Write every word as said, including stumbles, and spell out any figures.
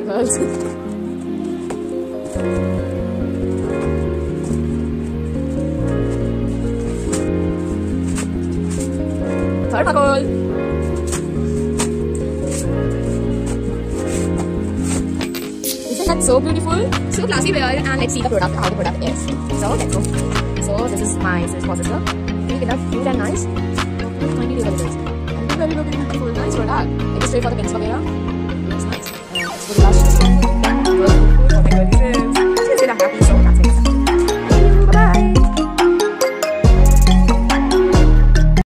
girls. Thermocol. Isn't that so beautiful? So classy wear, and let's see the product, how the product is. So let's go. So this is my sis sister. Really enough, cute and nice. twenty deliverables. And very, very beautiful. Nice product. It is straight for the pins for It's nice. And it's for the last.